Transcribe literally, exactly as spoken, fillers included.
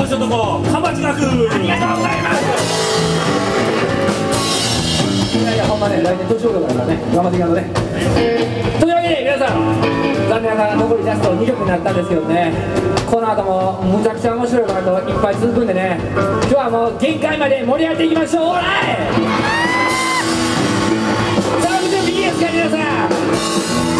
し男かまちがく。ありがとうございます。 いやいやほんまね、来年年男だからね、頑張っていかんとね。というわけで皆さん、残念ながら残りラストにきょくになったんですけどね、この後もむちゃくちゃ面白いバンドいっぱい続くんでね、今日はもう限界まで盛り上げていきましょう。オーライ。さあ準備いいですか皆さん。